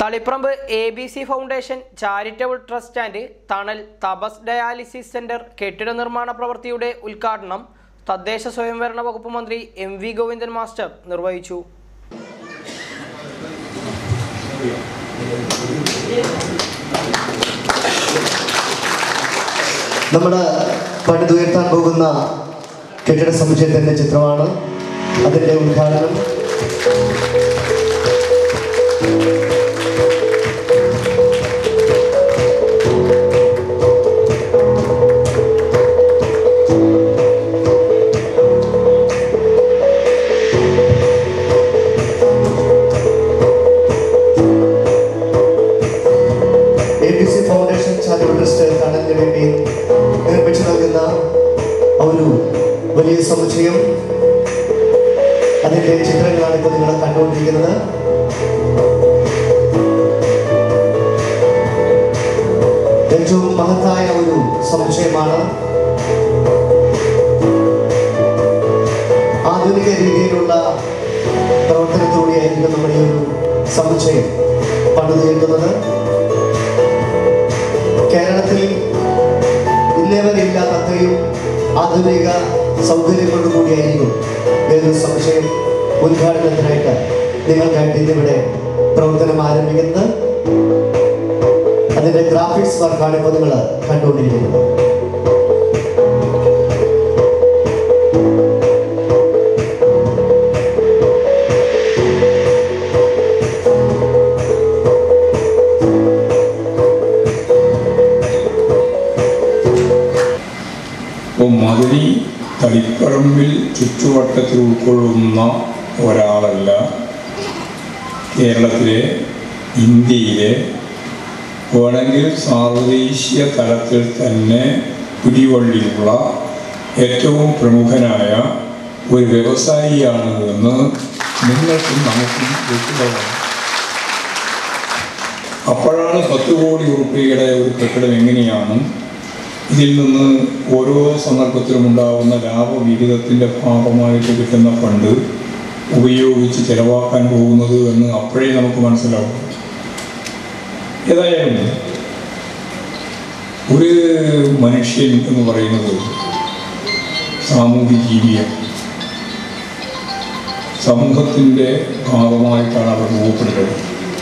Taliparamba ABC foundation charitable trust and Thanal Thapas dialysis centre കെട്ടിട നിർമ്മാണ പ്രവൃത്തിയുടെ ഉദ്ഘാടനം തദ്ദേശ സ്വയംഭരണ വകുപ്പ് മന്ത്രി MV ഗോവിന്ദൻ മാസ്റ്റർ നിർവഹിച്ചു. നമ്മുടെ പണിതുയർത്താൻ പോകുന്ന കെട്ടിട സമുച്ചയത്തിൻ്റെ ചിത്രമാണ്. അതിൻ്റെ ഉദ്ഘാടനം ABC ഫൗണ്ടേഷൻ ചാരിറ്റബിൾ ട്രസ്റ്റ് തണലിന് വേണ്ടി നിർമ്മിച്ചു നൽകുന്ന ഒരു വലിയ സമുച്ചയം, അതിൻ്റെ ചിത്രങ്ങളാണ് ഇപ്പോൾ നിങ്ങൾ കണ്ടുകൊണ്ടിരിക്കുന്നത്. ഏറ്റവും മഹത്തായ ഒരു സമുച്ചയമാണ്. ആധുനിക രീതിയിലുള്ള പ്രവർത്തനത്തോടെയായിരിക്കും നമ്മുടെ ഈ ഒരു സമുച്ചയം പണിതുയർത്തുന്നത്. കേരളത്തിൽ ഇന്നേവരെയില്ലാത്ത അത്രയും ആധുനിക സൗകര്യങ്ങളോടുകൂടിയായിരിക്കും ഏതൊരു സമുച്ചയം ഉദ്ഘാടനത്തിനായിട്ട് നിങ്ങൾക്കായിട്ട് ഇന്നിവിടെ പ്രവർത്തനം ആരംഭിക്കുന്നത്. അതിൻ്റെ ഗ്രാഫിക്സ് വർക്കാണ് ഇപ്പോൾ നിങ്ങൾ കണ്ടുകൊണ്ടിരിക്കുന്നത്. മധുരി തളിപ്പറമ്പിൽ ചുറ്റുവട്ടത്തിൽ ഉൾക്കൊള്ളുന്ന ഒരാളല്ല. കേരളത്തിലെ, ഇന്ത്യയിലെ, വേണമെങ്കിൽ സാർവദേശീയ തലത്തിൽ തന്നെ പിടിവള്ളിയുള്ള ഏറ്റവും പ്രമുഖനായ ഒരു വ്യവസായിയാണ് എന്ന് നിങ്ങൾക്കും നമുക്കും വ്യക്തമാണ്. അപ്പോഴാണ് 10 കോടി രൂപയുടെ ഒരു കെട്ടിടം എങ്ങനെയാണ് ഇതിൽ നിന്ന് ഓരോ സന്ദർഭത്തിലും ഉണ്ടാകുന്ന ലാഭവിഹിതത്തിൻ്റെ ഭാഗമായിട്ട് കിട്ടുന്ന ഫണ്ട് ഉപയോഗിച്ച് ചെലവാക്കാൻ പോകുന്നത് എന്ന് അപ്പോഴേ നമുക്ക് മനസ്സിലാവും. ഏതായാലും ഒരു മനുഷ്യൻ എന്ന് പറയുന്നത് സാമൂഹിക ജീവിയാണ്. സമൂഹത്തിൻ്റെ ഭാഗമായിട്ടാണ് അവർ രൂപപ്പെടുന്നത്.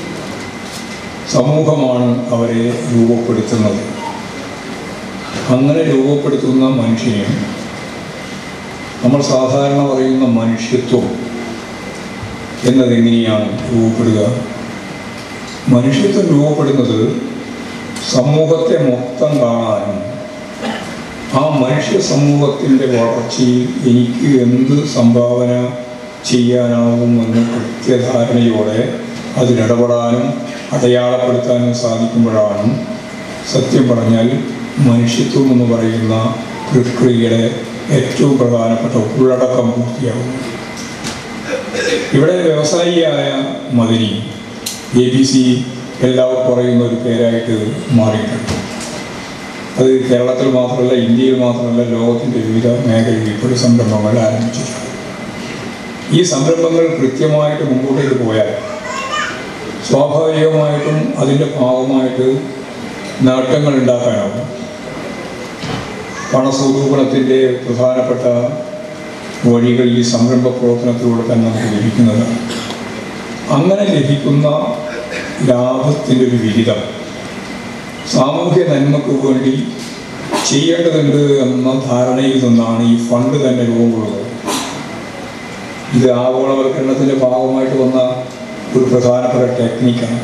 സമൂഹമാണ് അവരെ രൂപപ്പെടുത്തുന്നത്. അങ്ങനെ രൂപപ്പെടുത്തുന്ന മനുഷ്യനെ നമ്മൾ സാധാരണ പറയുന്ന മനുഷ്യത്വം എന്നതെങ്ങനെയാണ് രൂപപ്പെടുക? മനുഷ്യത്വം രൂപപ്പെടുന്നത് സമൂഹത്തെ മൊത്തം കാണാനും ആ മനുഷ്യ സമൂഹത്തിൻ്റെ വളർച്ചയിൽ എനിക്ക് എന്ത് സംഭാവന ചെയ്യാനാവുമെന്ന് കൃത്യധാരണയോടെ അതിലിടപെടാനും അടയാളപ്പെടുത്താനും സാധിക്കുമ്പോഴാണ് സത്യം പറഞ്ഞാൽ മനുഷ്യത്വം എന്ന് പറയുന്ന പ്രക്രിയയുടെ ഏറ്റവും പ്രധാനപ്പെട്ട ഉള്ളടക്കം പൂർത്തിയാകും. ഇവിടെ വ്യവസായിയായ മദനി ABC എല്ലാവർക്കും പറയുന്ന ഒരു പേരായിട്ട് മാറിയിട്ടുണ്ട്. അത് കേരളത്തിൽ മാത്രമല്ല, ഇന്ത്യയിൽ മാത്രമല്ല, ലോകത്തിൻ്റെ വിവിധ മേഖലയിൽ ഇപ്പോൾ സംരംഭങ്ങൾ ആരംഭിച്ചിട്ടുണ്ട്. ഈ സംരംഭങ്ങൾ കൃത്യമായിട്ട് മുമ്പോട്ടേക്ക് പോയാൽ സ്വാഭാവികമായിട്ടും അതിൻ്റെ ഭാഗമായിട്ട് നേട്ടങ്ങൾ ഉണ്ടാക്കാനാവും. പണസ്വരൂപണത്തിൻ്റെ പ്രധാനപ്പെട്ട വഴികൾ ഈ സംരംഭ പ്രവർത്തനത്തിലൂടെ തന്നെ നമുക്ക് ലഭിക്കുന്നതാണ്. അങ്ങനെ ലഭിക്കുന്ന ലാഭത്തിൻ്റെ ഒരു വിഹിതം സാമൂഹ്യ നന്മയ്ക്ക് വേണ്ടി ചെയ്യേണ്ടതുണ്ട് എന്ന ധാരണയിൽ നിന്നാണ് ഈ ഫണ്ട് തന്നെ രൂപം കൊള്ളുന്നത്. ഇത് ആഗോളവൽക്കരണത്തിൻ്റെ ഭാഗമായിട്ട് വന്ന ഒരു പ്രധാനപ്പെട്ട ടെക്നിക്കാണ്.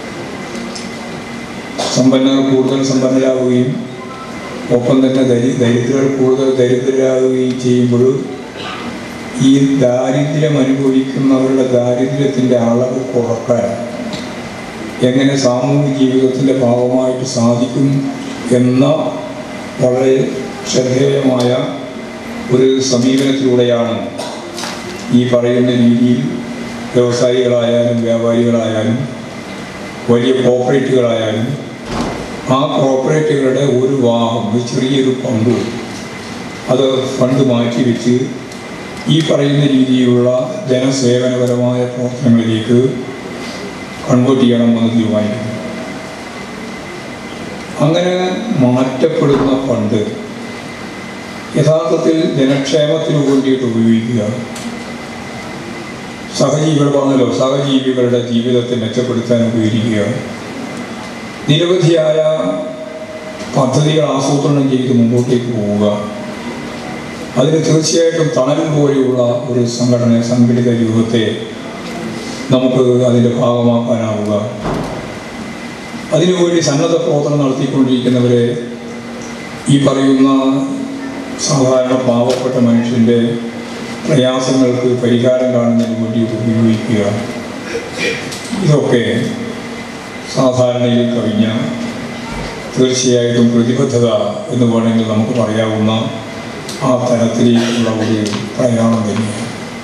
സമ്പന്നർ കൂടുതൽ സമ്പന്നരാകുകയും ഒപ്പം തന്നെ ദരിദ്രർ കൂടുതൽ ദരിദ്രരാകുകയും ചെയ്യുമ്പോൾ ഈ ദാരിദ്ര്യം അനുഭവിക്കുന്നവരുടെ ദാരിദ്ര്യത്തിൻ്റെ അളവ് കുറക്കാൻ എങ്ങനെ സാമൂഹിക ജീവിതത്തിൻ്റെ ഭാഗമായിട്ട് സാധിക്കും എന്ന വളരെ ശ്രദ്ധേയമായ ഒരു സമീപനത്തിലൂടെയാണ് ഈ പറയുന്ന രീതിയിൽ വ്യവസായികളായാലും വ്യാപാരികളായാലും വലിയ കോർപ്പറേറ്റുകളായാലും ആ കോർപ്പറേറ്റുകളുടെ ഒരു ഭാഗം, ചെറിയൊരു പങ്ക് അത് ഫണ്ട് മാറ്റി വെച്ച് ഈ പറയുന്ന രീതിയിലുള്ള ജനസേവനപരമായ പ്രവർത്തനങ്ങളിലേക്ക് കൺവേർട്ട് ചെയ്യണമെന്ന് തീരുമാനിക്കുന്നു. അങ്ങനെ മാറ്റപ്പെടുന്ന ഫണ്ട് യഥാർത്ഥത്തിൽ ജനക്ഷേമത്തിന് വേണ്ടിയിട്ട് ഉപയോഗിക്കുക, സഹജീവികളുടെ ജീവിതത്തെ മെച്ചപ്പെടുത്താൻ ഉപയോഗിക്കുക, നിരവധിയായ പദ്ധതികൾ ആസൂത്രണം ചെയ്ത് മുമ്പോട്ടേക്ക് പോവുക, അതിന് തീർച്ചയായിട്ടും തണൽ പോലെയുള്ള ഒരു സംഘടിത രൂപത്തെ നമുക്ക് അതിൻ്റെ ഭാഗമാക്കാനാവുക. അതിനുവേണ്ടി സന്നദ്ധ പ്രവർത്തനം നടത്തിക്കൊണ്ടിരിക്കുന്നവരെ ഈ പറയുന്ന സാധാരണ പാവപ്പെട്ട മനുഷ്യൻ്റെ പ്രയാസങ്ങൾക്ക് പരിഹാരം കാണുന്നതിന് വേണ്ടി ഉപയോഗിക്കുക. ഇതൊക്കെ സാധാരണയിൽ കവിഞ്ഞ തീർച്ചയായിട്ടും പ്രതിബദ്ധത എന്ന് വേണമെങ്കിൽ നമുക്ക് പറയാവുന്ന ആ തലത്തിലേക്കുള്ള ഒരു പ്രയാണം തന്നെയാണ്.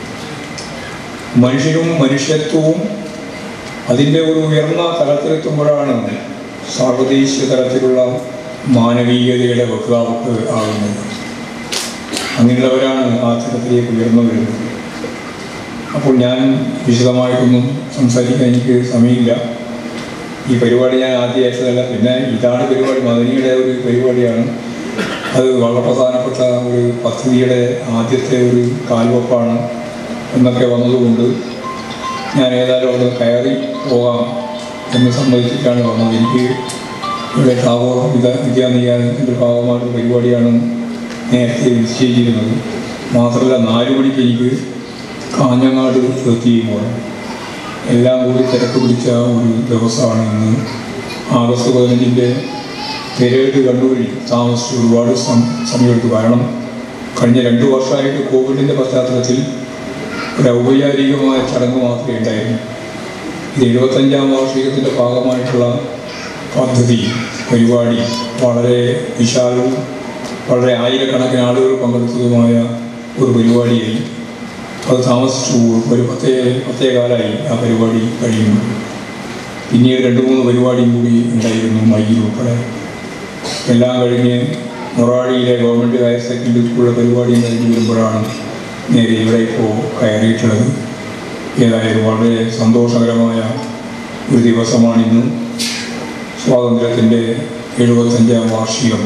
മനുഷ്യരും മനുഷ്യത്വവും അതിൻ്റെ ഒരു ഉയർന്ന തലത്തിലെത്തുമ്പോഴാണ് സാർവദേശീയ തലത്തിലുള്ള മാനവീയതയുടെ വക്താവ് ആകുന്നത്. അങ്ങനെയുള്ളവരാണ് ആ തലത്തിലേക്ക് ഉയർന്നു വരുന്നത്. അപ്പോൾ ഞാൻ വിശദമായിട്ടൊന്നും സംസാരിക്കാൻ എനിക്ക് സമയമില്ല. ഈ പരിപാടി ഞാൻ ആദ്യമായിട്ടതല്ല, പിന്നെ ഇതാണ് പരിപാടി, മദനിയുടെ ഒരു പരിപാടിയാണ്. അത് വളരെ പ്രധാനപ്പെട്ട ഒരു പദ്ധതിയുടെ ആദ്യത്തെ ഒരു കാൽവെപ്പാണ് എന്നൊക്കെ വന്നതുകൊണ്ട് ഞാൻ ഏതായാലും അവിടെ കയറി പോകാം എന്ന് സമ്മതിച്ചിട്ടാണ് വന്നത്. എനിക്ക് ഇവിടെ ടാഗോർ വിദ്യാനികേതനത്തിൻ്റെ ഭാഗമായിട്ട് പരിപാടിയാണ് നേരത്തെ നിശ്ചയിച്ചിരുന്നത്. മാത്രമല്ല 4 മണിക്ക് എനിക്ക് കാഞ്ഞങ്ങാട് എത്തിയുമ്പോൾ എല്ലാം കൂടി തിരക്ക് പിടിച്ച ഒരു ദിവസമാണ് ഇന്ന്. ആഗസ്റ്റ് 15-ൻ്റെ പെരേഡ് കണ്ണൂരിൽ താമസിച്ച് ഒരുപാട് സമയമെടുത്തു. കാരണം കഴിഞ്ഞ 2 വർഷമായിട്ട് കോവിഡിൻ്റെ പശ്ചാത്തലത്തിൽ ഒരു ഔപചാരികമായ ചടങ്ങ് മാത്രമേ ഉണ്ടായിരുന്നു. ഇത് 75-ാം വാർഷികത്തിൻ്റെ ഭാഗമായിട്ടുള്ള പദ്ധതി പരിപാടി വളരെ വിശാലവും വളരെ ആയിരക്കണക്കിന് ആളുകൾ പങ്കെടുത്തതുമായ ഒരു പരിപാടിയായി അത് താമസിച്ചു. ഒരു പ്രത്യേകാലമായി ആ പരിപാടി കഴിയുന്നു. പിന്നീട് 2-3 പരിപാടിയും കൂടി ഉണ്ടായിരുന്നു, മയ്യിൽ ഉൾപ്പെടെ. എല്ലാം കഴിഞ്ഞ് മൊറാഴിയിലെ ഗവൺമെൻറ് ഹയർ സെക്കൻഡറി സ്കൂളിലെ പരിപാടിയും കഴിഞ്ഞ് വരുമ്പോഴാണ് നേരെ ഇവിടെ ഇപ്പോൾ കയറിയിട്ടുള്ളത്. ഏതായാലും വളരെ സന്തോഷകരമായ ഒരു ദിവസമാണിന്ന്. സ്വാതന്ത്ര്യത്തിൻ്റെ 75-ാം വാർഷികം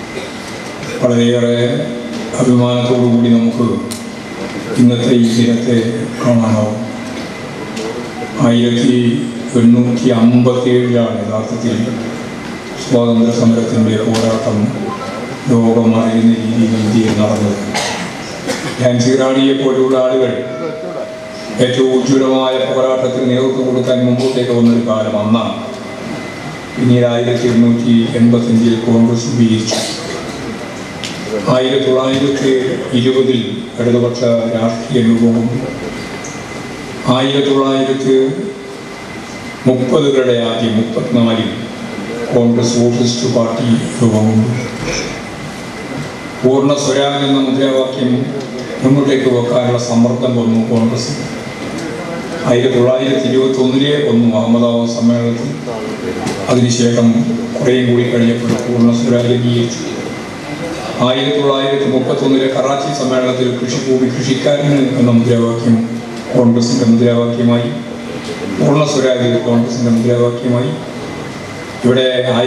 വളരെയേറെ അഭിമാനത്തോടു കൂടി നമുക്ക് ഇന്നത്തെ ഈ ദിനത്തെ കാണാനാവും. 1857-ലാണ് യഥാർത്ഥത്തിൽ സ്വാതന്ത്ര്യ സമരത്തിൻ്റെ പോരാട്ടം ലോകം അറിയുന്ന രീതിയിൽ ഇന്ത്യയിൽ നടന്നത്. ഝാൻസി റാണിയെ പോലെയുള്ള ആളുകൾ ഏറ്റവും ഉജ്ജ്വലമായ പോരാട്ടത്തിന് നേതൃത്വം കൊടുക്കാൻ മുമ്പോട്ടേക്ക് വന്നൊരു കാലം അന്നാണ്. പിന്നീട് 1885-ൽ കോൺഗ്രസ് രൂപീകരിച്ചു. 1920-ൽ ഇടതുപക്ഷ രാഷ്ട്രീയ രൂപവും 1930-കളുടെ ആദ്യം 34-ൽ കോൺഗ്രസ് സോഷ്യലിസ്റ്റ് പാർട്ടി രൂപം കൊണ്ടു. പൂർണ്ണ സ്വരാജ് എന്ന മുദ്രാവാക്യം മുന്നോട്ടേക്ക് വെക്കാനുള്ള സമ്മർദ്ദം വന്നു കോൺഗ്രസ്. 1921-ലെ വന്നു അഹമ്മദാബാദ് സമ്മേളനത്തിൽ. അതിനുശേഷം കുറേയും കൂടി കഴിഞ്ഞപ്പോൾ പൂർണ്ണ സ്വരാജ് അംഗീകരിച്ചു. 1931-ലെ കറാച്ചി സമ്മേളനത്തിൽ കൃഷിഭൂമി കൃഷിക്കാരന് എന്ന മുദ്രാവാക്യം കോൺഗ്രസിൻ്റെ മുദ്രാവാക്യമായി. പൂർണ്ണ സ്വരാജ് കോൺഗ്രസിൻ്റെ മുദ്രാവാക്യമായി. ഇവിടെ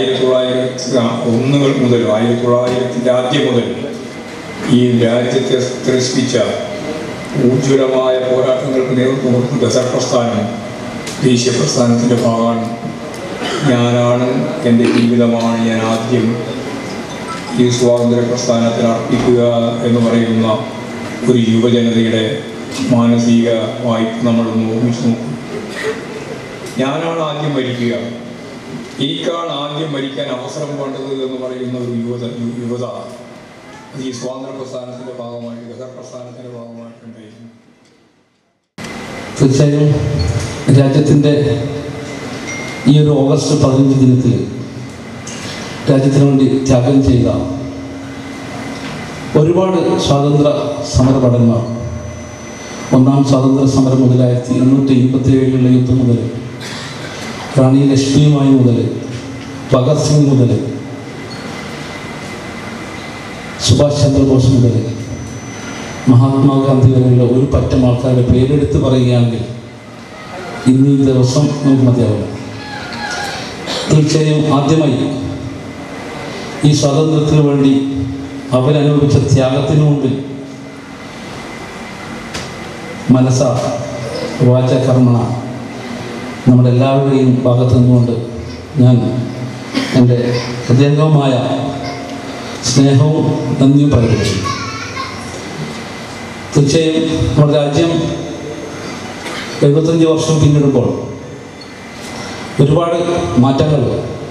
1901 മുതൽ 1900-ൻ്റെ ആദ്യം മുതൽ ഈ രാജ്യത്തെ ത്രസിപ്പിച്ച ഊജ്വലമായ പോരാട്ടങ്ങൾക്ക് നേതൃത്വം കൊടുത്ത ഗസൽ പ്രസ്ഥാനം ദേശീയ പ്രസ്ഥാനത്തിൻ്റെ ഭാഗമാണ്. ഞാനാണ്, എൻ്റെ ജീവിതമാണ് ഞാൻ ആദ്യം ഈ സ്വാതന്ത്ര്യ പ്രസ്ഥാനത്തിന് അർപ്പിക്കുക എന്ന് പറയുന്ന ഒരു യുവജനതയുടെ മാനസിക വായ്പ നമ്മളൊന്ന് ഓർമ്മിച്ച് നോക്കും. ഞാനാണ് ആദ്യം മരിക്കുക, എനിക്കാണ് ആദ്യം മരിക്കാൻ അവസരം വേണ്ടത് എന്ന് പറയുന്ന ഒരു യുവത ഈ സ്വാതന്ത്ര്യ പ്രസ്ഥാനത്തിൻ്റെ ഭാഗമായിട്ട് ഗസൽ പ്രസ്ഥാനത്തിൻ്റെ ഭാഗമായിട്ടുണ്ടായിരുന്നു. തീർച്ചയായും രാജ്യത്തിൻ്റെ ഈ ഒരു ഓഗസ്റ്റ് 15 ദിനത്തിൽ രാജ്യത്തിന് വേണ്ടി ത്യാഗം ചെയ്ത ഒരുപാട് സ്വാതന്ത്ര്യ സമരഭടന്മാർ, ഒന്നാം സ്വാതന്ത്ര്യ സമരം മുതൽ 1857-ലുള്ള യുദ്ധം മുതൽ, റാണി ലക്ഷ്മിയുമായി മുതൽ, ഭഗത് സിംഗ് മുതൽ, സുഭാഷ് ചന്ദ്രബോസ് മുതൽ മഹാത്മാഗാന്ധി വരെയുള്ള ഒരു പറ്റം ആൾക്കാരുടെ പേരെടുത്ത് പറയുകയാണെങ്കിൽ ഇന്നീ ദിവസം നമുക്ക് മതിയാവില്ല. തീർച്ചയായും ആദ്യമായി ഈ സ്വാതന്ത്ര്യത്തിന് വേണ്ടി അവരനുഭവിച്ച ത്യാഗത്തിനു മുമ്പിൽ മനസ്സ വാച കർമ്മണ നമ്മുടെ എല്ലാവരുടെയും ഭാഗത്തു നിന്നുകൊണ്ട് ഞാൻ എൻ്റെ ഹൃദയംഗമായ സ്നേഹവും നന്ദിയും പ്രകടിപ്പിച്ചു. തീർച്ചയായും നമ്മുടെ രാജ്യം 75 വർഷം പിന്നിടുമ്പോൾ ഒരുപാട് മാറ്റങ്ങൾ,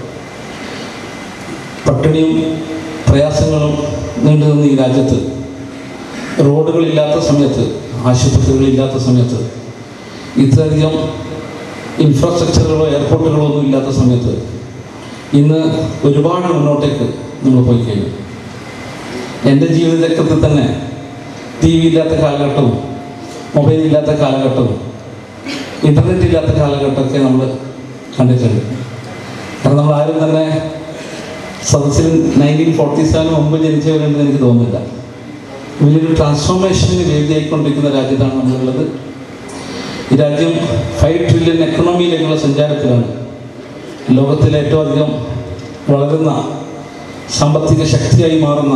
പട്ടിണിയും പ്രയാസങ്ങളും നീണ്ടു നിന്ന ഈ രാജ്യത്ത് റോഡുകളില്ലാത്ത സമയത്ത്, ആശുപത്രികളില്ലാത്ത സമയത്ത്, ഇത്രയധികം ഇൻഫ്രാസ്ട്രക്ചറുകളോ എയർപോർട്ടുകളോ ഒന്നും ഇല്ലാത്ത സമയത്ത് ഇന്ന് ഒരുപാട് മുന്നോട്ടേക്ക് നമ്മൾ പോയി കഴിഞ്ഞു. എൻ്റെ ജീവിതചക്രത്തിൽ തന്നെ ടി വി ഇല്ലാത്ത കാലഘട്ടവും മൊബൈൽ ഇല്ലാത്ത കാലഘട്ടവും ഇൻ്റർനെറ്റ് ഇല്ലാത്ത കാലഘട്ടമൊക്കെ നമ്മൾ കണ്ടിട്ടുണ്ട്. കാരണം നമ്മൾ ആരും തന്നെ സദസ്സിൽ 1947 മുമ്പ് ജനിച്ചവരുണ്ടെന്ന് എനിക്ക് തോന്നുന്നില്ല. വലിയൊരു ട്രാൻസ്ഫോർമേഷന് വേദിയായിക്കൊണ്ടിരിക്കുന്ന രാജ്യത്താണ് നമ്മളുള്ളത്. ഈ രാജ്യം 5 ട്രില്യൺ എക്കണോമിയിലേക്കുള്ള സഞ്ചാരത്തിലാണ്. ലോകത്തിലെ ഏറ്റവും അധികം വളരുന്ന സാമ്പത്തിക ശക്തിയായി മാറുന്ന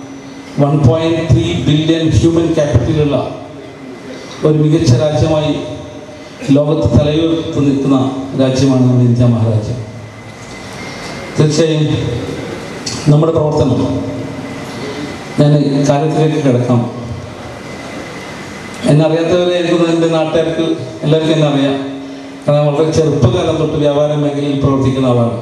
1.3 ബില്യൺ ഹ്യൂമൻ ക്യാപിറ്റലുള്ള ഒരു മികച്ച രാജ്യമായി ലോകത്ത് തലയുയർത്തി നിൽക്കുന്ന രാജ്യമാണ് നമ്മുടെ ഇന്ത്യ മഹാരാജ്യം. തീർച്ചയായും നമ്മുടെ പ്രവർത്തനം, ഞാൻ കാര്യത്തിലേക്ക് കിടക്കാം. എന്നെ അറിയാത്തവരെ എനിക്കൊന്നും എൻ്റെ നാട്ടുകാർക്ക് എല്ലാവർക്കും എന്നെ അറിയാം. കാരണം വളരെ ചെറുപ്പകാലം തൊട്ട് വ്യാപാര മേഖലയിൽ പ്രവർത്തിക്കുന്ന ആളാണ്.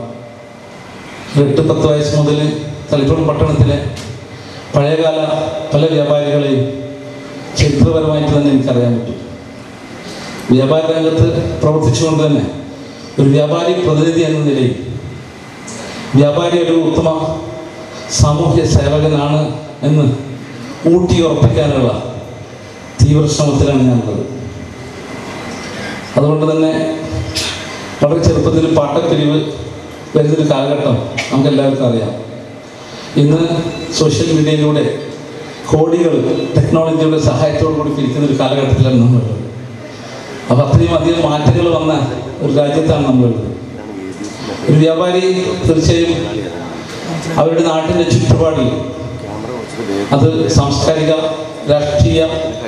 8-10 വയസ്സ് മുതൽ തളിപ്പുറം പട്ടണത്തിലെ പഴയകാല പല വ്യാപാരികളെയും ചരിത്രപരമായിട്ട് തന്നെ എനിക്കറിയാൻ പറ്റും. വ്യാപാര രംഗത്ത് പ്രവർത്തിച്ചുകൊണ്ട് തന്നെ ഒരു വ്യാപാരി പ്രതിനിധി എന്ന നിലയിൽ വ്യാപാരി ഒരു ഉത്തമ സാമൂഹ്യ സേവകനാണ് എന്ന് ഊട്ടി ഉറപ്പിക്കാനുള്ള തീവ്ര ശ്രമത്തിലാണ് ഞാനുള്ളത്. അതുകൊണ്ട് തന്നെ വളരെ ചെറുപ്പത്തിൽ പാട്ടപ്പിരിവ് വരുന്നൊരു കാലഘട്ടം നമുക്കെല്ലാവർക്കും അറിയാം. ഇന്ന് സോഷ്യൽ മീഡിയയിലൂടെ കോടികൾ ടെക്നോളജിയുടെ സഹായത്തോടു കൂടി പിരിക്കുന്ന ഒരു കാലഘട്ടത്തിലാണ് നമ്മളുള്ളത്. അപ്പോൾ അത്രയും അധികം മാറ്റങ്ങൾ വന്ന ഒരു രാജ്യത്താണ് നമ്മളുള്ളത്. ഒരു വ്യാപാരി തീർച്ചയായും അവരുടെ നാട്ടിൻ്റെ ചുറ്റുപാടിൽ, അത് സാംസ്കാരിക, രാഷ്ട്രീയ,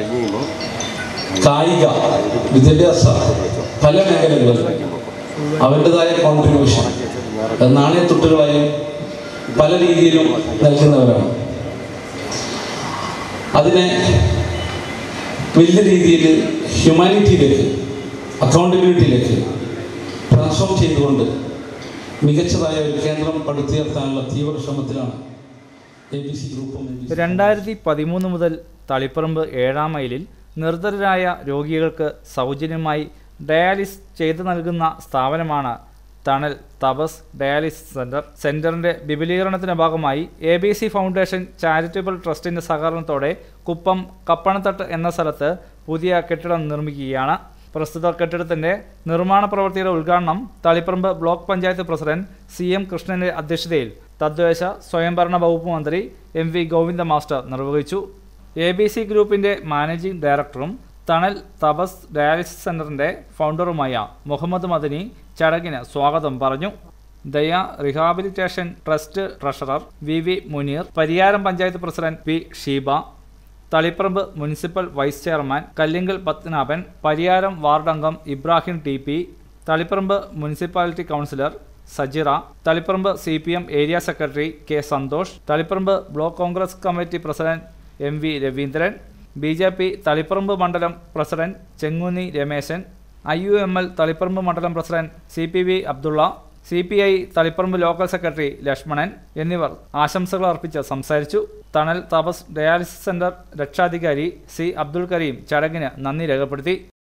കായിക, വിദ്യാഭ്യാസ പല മേഖലകളിലും അവരുടേതായ കോൺട്രിബ്യൂഷൻ നാണയത്തുട്ടുകളായും പല രീതിയിലും നൽകുന്നവരാണ്. അതിനെ വലിയ രീതിയിൽ ഹ്യൂമാനിറ്റിയിലേക്ക്, അക്കൗണ്ടബിലിറ്റിയിലേക്ക് ട്രാൻസ്ഫോം ചെയ്തുകൊണ്ട് മികച്ചതായ ഒരു കേന്ദ്രം പടുത്തുയർത്താനുള്ള തീവ്ര ശ്രമത്തിലാണ് ABC ഗ്രൂപ്പും. 2013 മുതൽ തളിപ്പറമ്പ് 7-ാം മൈലിൽ നിർധരരായ രോഗികൾക്ക് സൗജന്യമായി ഡയാലിസിസ് ചെയ്തു നൽകുന്ന സ്ഥാപനമാണ് തണൽ തപസ് ഡയാലിസിസ് സെൻറ്ററിൻ്റെ വിപുലീകരണത്തിൻ്റെ ഭാഗമായി ABC ഫൗണ്ടേഷൻ ചാരിറ്റബിൾ ട്രസ്റ്റിൻ്റെ സഹകരണത്തോടെ കുപ്പം കപ്പണത്തട്ട് എന്ന സ്ഥലത്ത് പുതിയ കെട്ടിടം നിർമ്മിക്കുകയാണ്. പ്രസ്തുത കെട്ടിടത്തിൻ്റെ നിർമ്മാണ പ്രവൃത്തിയുടെ ഉദ്ഘാടനം Taliparamba block panchayat president CM കൃഷ്ണൻ്റെ അധ്യക്ഷതയിൽ തദ്ദേശ സ്വയംഭരണ വകുപ്പ് മന്ത്രി MV ഗോവിന്ദ മാസ്റ്റർ നിർവഹിച്ചു. ABC ഗ്രൂപ്പിൻ്റെ മാനേജിംഗ് ഡയറക്ടറും തണൽ തപസ് ഡയാലിസിസ് സെൻ്ററിൻ്റെ ഫൗണ്ടറുമായ മുഹമ്മദ് മദനി ചടങ്ങിന് സ്വാഗതം പറഞ്ഞു. Daya rehabilitation trust treasurer VV Muneer, Pariyaram panchayat president P Sheeba, Taliparamba municipal vice chairman Kallingal Padmanabhan, Pariyaram ward അംഗം Ibrahim TP, Taliparamba municipality councillor Sajira, Taliparamba CPM area secretary K Santhosh, Taliparamba block Congress committee president MV Raveendran, BJP Taliparamba മണ്ഡലം പ്രസിഡന്റ് ചെങ്ങുന്നി രമേശൻ, IUML തളിപ്പറമ്പ് മണ്ഡലം president CPV Abdulla, CPI Taliparamba local secretary Lakshmanan എന്നിവർ ആശംസകൾ അർപ്പിച്ച് സംസാരിച്ചു. തണൽ തപസ് ഡയാലിസിസ് സെന്റർ രക്ഷാധികാരി C Abdul Kareem ചടങ്ങിന് നന്ദി രേഖപ്പെടുത്തി.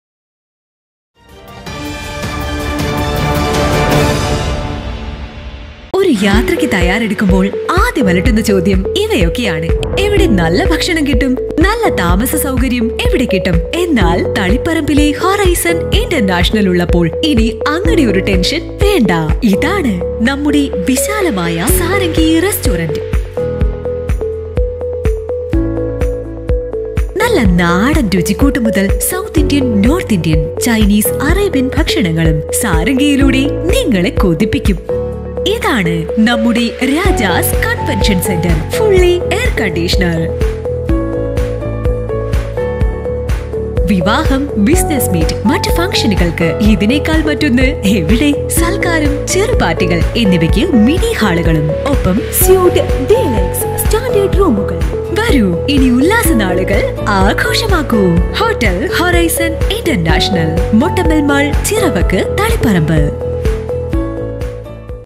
ഒരു യാത്രയ്ക്ക് തയ്യാറെടുക്കുമ്പോൾ ആദ്യം അലട്ടുന്ന ചോദ്യം ഇവയൊക്കെയാണ്. എവിടെ നല്ല ഭക്ഷണം കിട്ടും, നല്ല താമസ സൗകര്യം എവിടെ കിട്ടും? എന്നാൽ തളിപ്പറമ്പിലെ ഹൊറൈസൺ ഇന്റർനാഷണൽ ഉള്ളപ്പോൾ ഇനി അങ്ങനെ ഒരു ടെൻഷൻ വേണ്ട. ഇതാണ് നമ്മുടെ വിശാലമായ സാരംഗി റെസ്റ്റോറന്റ്. നല്ല നല്ല നാടൻ രുചിക്കൂട്ട് മുതൽ south Indian, north Indian, Chinese, Arabian ഭക്ഷണങ്ങളും സാരംഗിയിലൂടെ നിങ്ങളെ കൊതിപ്പിക്കും. ഇതാണ് നമ്മുടെ Raja's convention centre, fully air conditioner. വിവാഹം, ബിസിനസ് മീറ്റ്, മറ്റ് ഫംഗ്ഷനുകൾക്ക് ഇതിനേക്കാൾ മറ്റൊന്ന് എവിടെ? സൽക്കാരം, ചെറുപാർട്ടികൾ എന്നിവയ്ക്ക് മിനി ഹാളുകളും ഒപ്പം സ്യൂട്ട്, ഡീലക്സ്, സ്റ്റാൻഡേർഡ് റൂമുകൾ. വരൂ, ഇനി ഉല്ലാസ നാളുകൾ ആഘോഷമാക്കൂ. Hotel Horizon international, Mottammal mall, Chiravakku, Taliparamba.